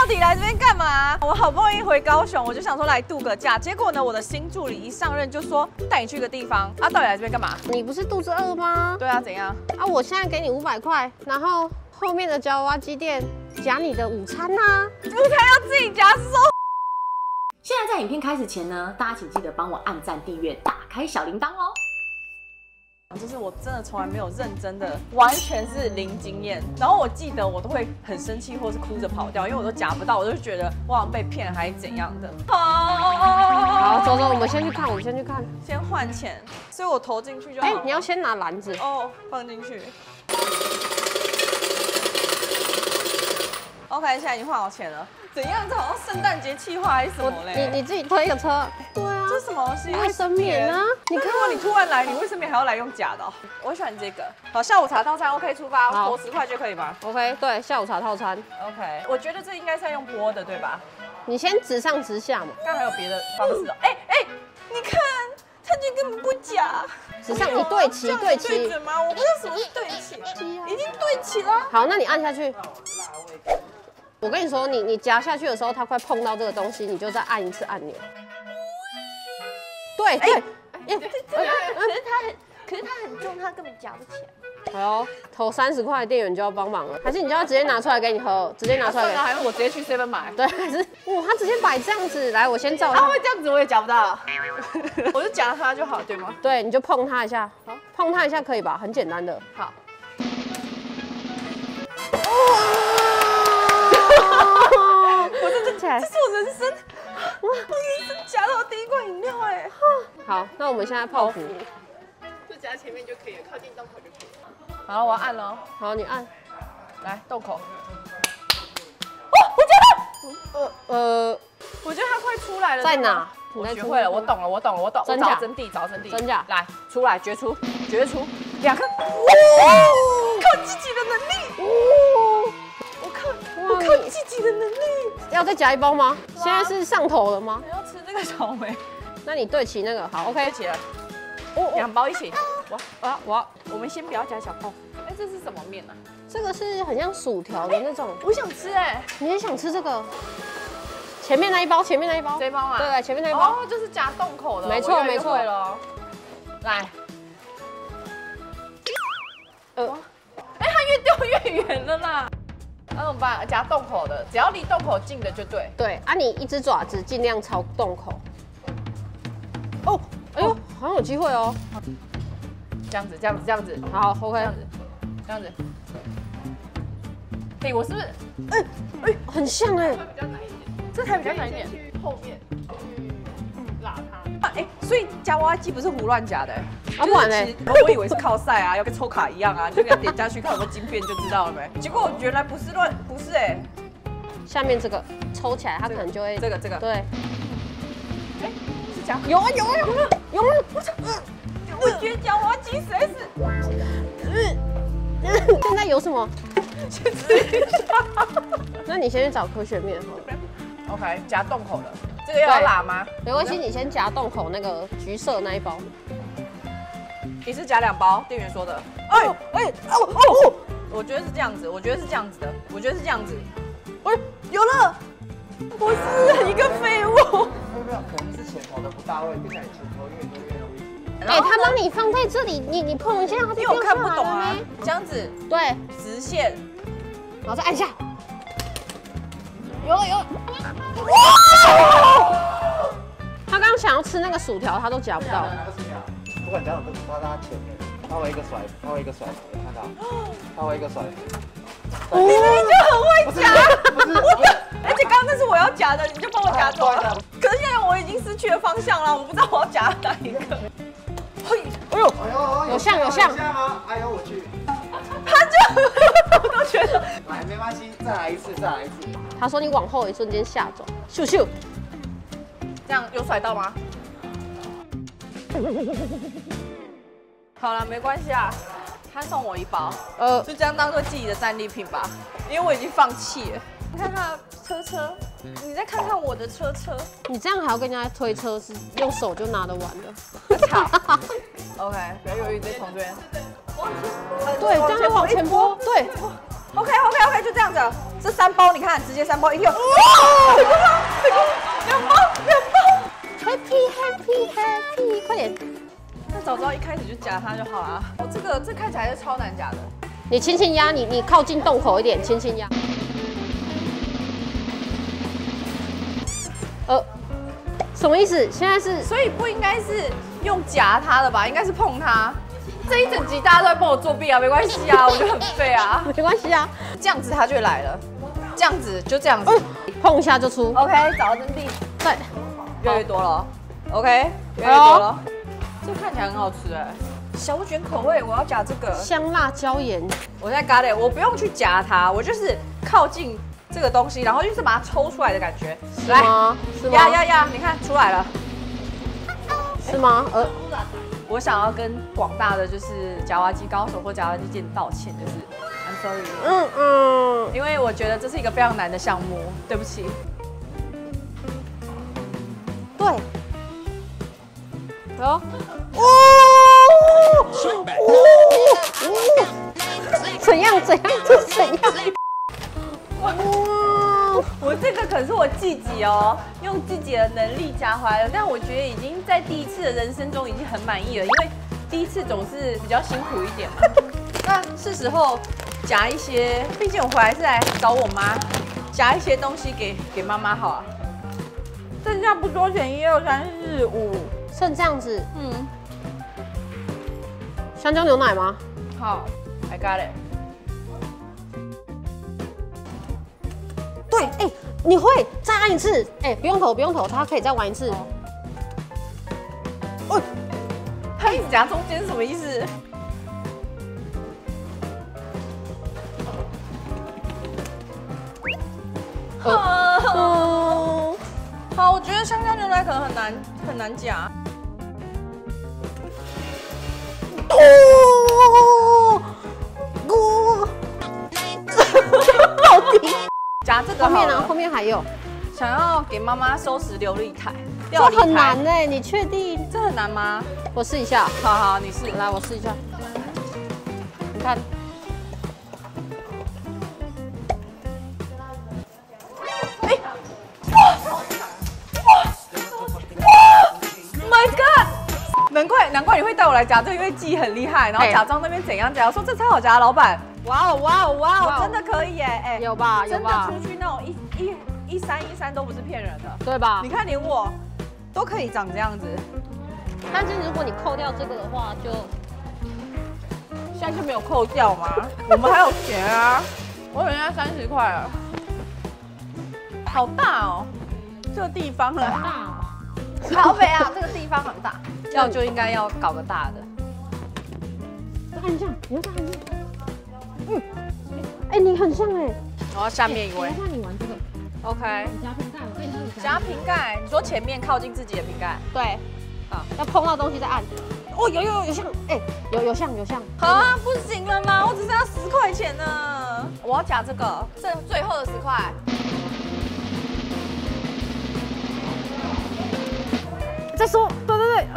底来这边干嘛？我好不容易回高雄，我就想说来度个假。结果呢，我的新助理一上任就说带你去个地方。啊，到底来这边干嘛？ 你不是肚子饿吗？ 对啊，怎样？ 啊，我现在给你500块，然后后面的夹娃娃机店夹你的午餐呐、 午餐要自己夹收。 现在在影片开始前呢，大家请记得帮我按赞、订阅、打开小铃铛哦。 就是我真的从来没有认真的，完全是零经验。然后我记得我都会很生气，或是哭着跑掉，因为我都夹不到，我就觉得我好像被骗还是怎样的。 好，走走，我们先去看， 先换钱，所以我投进去就好。 你要先拿篮子哦，放进去。OK， 现在已经换好钱了。怎样？这好像圣诞节企划还是什么嘞？ 你自己推一个车。对啊， 这是什么东西？ 卫生棉啊！ 你看，如果你突然来，你卫生棉还要来用假的、哦。我喜欢这个。好，下午茶套餐 OK 出发，投10块就可以吗 ？OK， 对，下午茶套餐。 OK， 我觉得这应该是要用拨的，对吧？ 你先直上直下嘛。 刚还有别的方式哦。你看，他就根本不夹。 直上，你对齐。 对准吗？我不知道什么是对齐，已经对齐了。 好，那你按下去。我跟你说，你夹下去的时候，它快碰到这个东西，你就再按一次按钮。对。可是它很重，它根本夹不起来。 哎呦，投30块的店员就要帮忙了，还是你就要直接拿出来给你喝，直接拿出来给你。 还是我直接去 7 买？ 对，还是哇，他直接摆这样子，来，我先照一下。 他会这样子，我也夹不到，我就夹它就好，对吗？ 对，你就碰它一下，碰它一下可以吧？很简单的。 好。这是我人生，我人生夹到第1罐饮料哎。 好，那我们现在泡芙， 就夹前面就可以了，靠近洞口就可以了。 好了，我要按了。 好，你按， 来洞口。 我夹到。 我觉得它快出来了。 在哪？ 我学会了，我懂了。 真假？ 真谛，找真谛。 真假？ 来，出来，决出2颗。哇！靠自己的能力。我靠自己的能力。 要再夹1包吗？现在是上头了吗？ 你要吃这个草莓？ 那你对齐那个，好 ，OK。 对齐了。2包一起。我们先不要夹小包。哎，这是什么面啊？ 这个是很像薯条的那种。 我想吃哎。 你也想吃这个？前面那一包。这一包啊？对，前面那一包。 哦，就是夹洞口的。 没错。 来。它越掉越远了啦。那怎么办？夹洞口的，只要离洞口近的就对。 对啊，你一只爪子尽量朝洞口。哦，哎呦，好像有机会哦。 这样子。 好 ，OK。 这样子。哎，我是不是？ 很像哎。 这台比较难一点。 去后面去拉它。 所以夹娃娃机不是胡乱夹的。 啊，不然呢？ 我以为是靠赛啊，要跟抽卡一样啊，就给它点下去看有没有晶片就知道了没。结果原来不是哎。 下面这个抽起来，它可能就会这个。 对。 是夹？ 有吗？ 我觉得夹娃娃机实在是。 现在有什么？那你先去找科学面好了。 OK， 夹洞口的，这个要拉吗？ 没关系，你先夹洞口那个橘色那一包。 你是夹2包，店员说的。我觉得是这样子的，我觉得是这样子。有了，我是一个废物。 没有，可能是前头的不大位，变成前头越多越容易。 他帮你放在这里，你碰一下，它就因为我看不懂啊。这样子， 对， 直线， 然后再按下。有。哇！他刚刚想要吃那个薯条，他都夹不到。 不管怎样都抓到他前面，他会一个甩，有看到？他会一个甩。 你明明就很会夹，而且刚刚那是我要夹的，你就帮我夹走了。可是现在我已经失去了方向了，我不知道我要夹哪一个。 有像吗？哎呦我去！ 我都觉得。 来，没关系，再来一次。 他说你往后一瞬间下走，咻， 这样有甩到吗？好了，没关系啊，他送我1包，就这样当做自己的战利品吧，因为我已经放弃了。你看看车，你再看看我的车， 你这样还要跟人家推车，是用手就拿得完的。 操 ！OK， 不要犹豫，直接从这边。 对，这样就往前拨。对 ，OK， 就这样子， 这3包你看，直接3包一个，哇，2包 ，Happy， 快点！ 那早知道一开始就夹它就好了。哦，这看起来是超难夹的。 你轻轻压，你靠近洞口一点，轻轻压。什么意思？现在是， 所以不应该是用夹它的吧？应该是碰它。这一整集大家都在帮我作弊啊，没关系啊，我觉得很废啊， 没关系啊， 这样子它就会来了，这样子就这样子， 碰一下就出。 OK， 找到真谛， 对， 越来越多了 ，OK， 越来越多了，这看起来很好吃哎，小卷口味，我要夹这个香辣椒盐。 我在 got it， 我不用去夹它，我就是靠近这个东西，然后就是把它抽出来的感觉。 来，是吗？ 呀，你看出来了， 是吗？ 我想要跟广大的就是夹娃机高手或夹娃机界道歉，就是 I'm sorry， 因为我觉得这是一个非常难的项目，对不起。 对，哦，怎样？这是怎样？ 我这个可是我自己哦，用自己的能力夹回来的，但我觉得已经在第一次的人生中已经很满意了，因为第一次总是比较辛苦一点嘛。那是时候夹一些，毕竟我回来是来找我妈，夹一些东西给妈妈好啊。剩下不多钱，1、2、3、4、5， 剩这样子。香蕉牛奶吗？ 好 ，I got it。 对，你会再按一次？不用投，它可以再玩一次。 它一直夹中间是什么意思？好，我觉得香蕉牛奶可能很难夹。 到底夹这个后面呢？后面还有， 想要给妈妈收拾琉璃台， 这很难哎，你确定？ 这很难吗？ 我试一下。 好，你试。 来，我试一下。你看。 My God！ 难怪你会带我来夹这个，因为记忆很厉害，然后假装那边怎样夹，说这超好夹，老板。哇哦，真的可以耶！ 有吧？ 真的出去那种113都不是骗人的， 对吧？ 你看连我都可以长这样子。 但是如果你扣掉这个的话，就现在就没有扣掉吗？我们还有钱啊！我有人家30块啊，好大哦，这个地方啊， 大哦。 好肥啊，这个地方很大，就应该要搞个大的。 再按一下，你要再按一下。你很像哎。 然后下面一位。 那你玩这个 ，OK。 你夹瓶盖，我跟你说你夹瓶盖，你说前面靠近自己的瓶盖。 对。 好， 要碰到东西再按。哦，有像，有像。 好啊，不行了吗？我只剩下10块钱呢。我要夹这个，这最后的10块。 再说，对，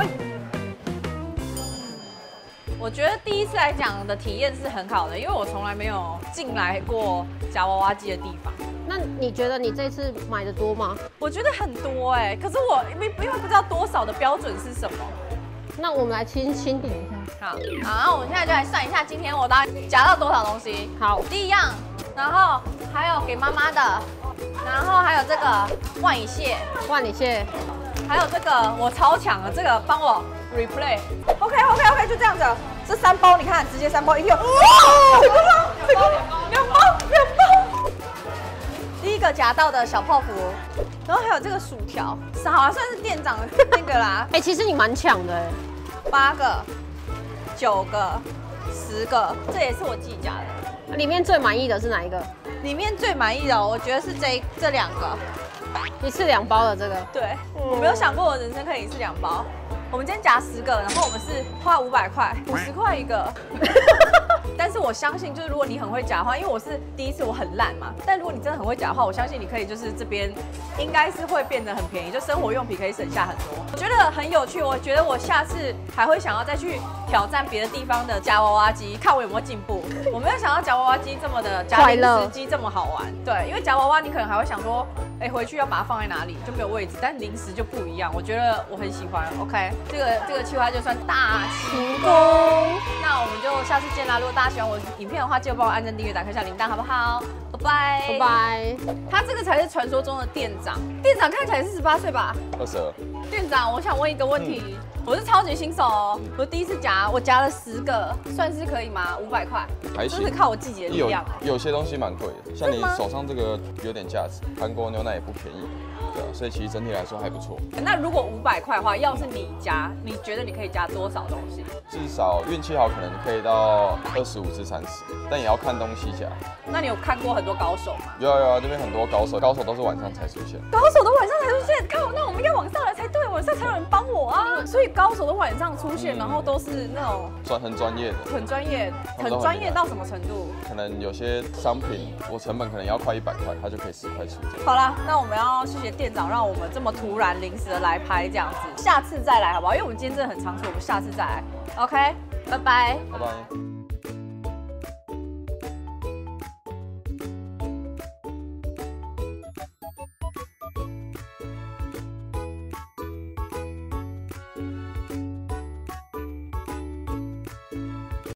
我觉得第一次来讲的体验是很好的，因为我从来没有进来过夹娃娃机的地方。 那你觉得你这次买的多吗？ 我觉得很多可是我因为不知道多少的标准是什么。 那我们来清点一下。 好，然后我现在就来算一下，今天我大概夹到多少东西。 好， 第一样，然后还有给妈妈的，然后还有这个万里蟹，还有这个我超强的，这个帮我 replay。OK， 就这样子。这3包你看，直接3包一个，哇，2包。第一个夹到的小泡芙，然后还有这个薯条，好啊，算是店长的那个啦。 其实你蛮强的 8个、9个、10个，这也是我自己夹的。 里面最满意的是哪一个？ 里面最满意的，我觉得是这2个。 一次2包的这个。 对，我没有想过我人生可以一次2包。我们今天夹10个，然后我们是花500块，50块一个。但是我相信，就是如果你很会夹的话，因为我是第一次，我很烂嘛。但如果你真的很会夹的话，我相信你可以就是这边应该是会变得很便宜，就生活用品可以省下很多。我觉得很有趣，我觉得我下次还会想要再去挑战别的地方的夹娃娃机，看我有没有进步。 我没有想到夹娃娃机这么的夹零食机这么好玩。对，因为夹娃娃你可能还会想说，哎，回去要把它放在哪里就没有位置，但零食就不一样。我觉得我很喜欢。OK， 这个计划就算大成功。那我们就下次见啦！如果大家喜欢我的影片的话，记得帮我按赞、订阅、打开小铃铛，好不好？拜拜拜拜。 他这个才是传说中的店长，店长看起来是18岁吧 ？22。 店长，我想问一个问题。我是超级新手哦，我第一次夹，我夹了10个，算是可以吗？500块， 还行， 就是靠我自己的力量。 有些东西蛮贵的，像你手上这个有点价值，韩国牛奶也不便宜，对啊，所以其实整体来说还不错。 那如果500块的话，要是你夹，你觉得你可以夹多少东西？ 至少运气好，可能可以到25至30，但也要看东西夹。 那你有看过很多高手吗？ 有啊，这边很多高手都是晚上才出现。 高手都晚上才出现，靠，那我们应该往上来才对，晚上才有人帮我啊。所以高手都晚上出现，然后都是那种很专业的， 很专业到什么程度？ 可能有些商品我成本可能要快100块，它就可以10块出这样。 好啦，那我们要谢谢店长，让我们这么突然临时的来拍这样子，下次再来好不好？因为我们今天真的很仓促，我们下次再来。OK， 拜拜。 拜拜。